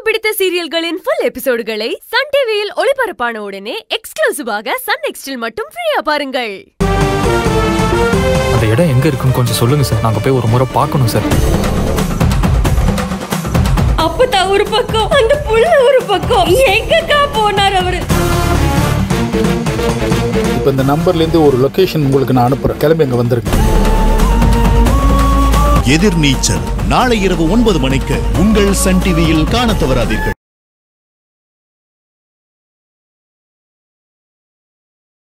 பிடித்த சீரியல்களின் full எபிசோடுகளை Sun டிவியில் ஒளிபரப்பான உடனே எக்ஸ்க்ளூசிவாக சன் நெக்ஸ்டில் மட்டும் ஃப்ரீயா பாருங்கள். அந்த இடம் எங்க இருக்குன்னு கொஞ்சம் சொல்லுங்க சார். நாங்க போய் ஒரு முறை பார்க்கணும் சார். அப்பதா ஒரு பக்கம், அந்த புள்ள ஒரு பக்கம். எங்கக்கா போனார் அவரு? இப்போ இந்த நம்பர்ல இருந்து ஒரு லொகேஷன் உங்களுக்கு நான் அனுப்புறேன். கிளம்பி அங்க வந்துருங்க. எதிர்நீச்சல் நாளை இரவு 9 மணிக்கு உங்கள் சன் டிவியில் காணத் தவறாதீர்கள்.